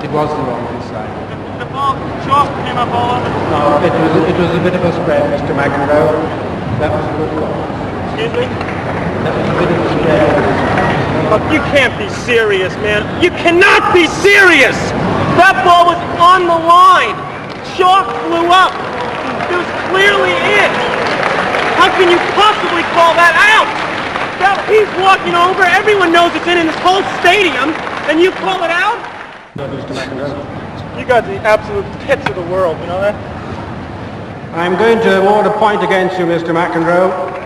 It was the wrong side. The ball, chalk came up all over. No, it was a bit of a spread, Mr. McEnroe. That was a good call. Excuse me? That was a bit of a spread. Look, you can't be serious, man. You cannot be serious! That ball was on the line. Chalk flew up. It was clearly in. How can you possibly call that out? He's walking over. Everyone knows it's in this whole stadium, and you call it out? No, Mr. McEnroe. You got the absolute pits of the world, you know that? I'm going to award a point against you, Mr. McEnroe.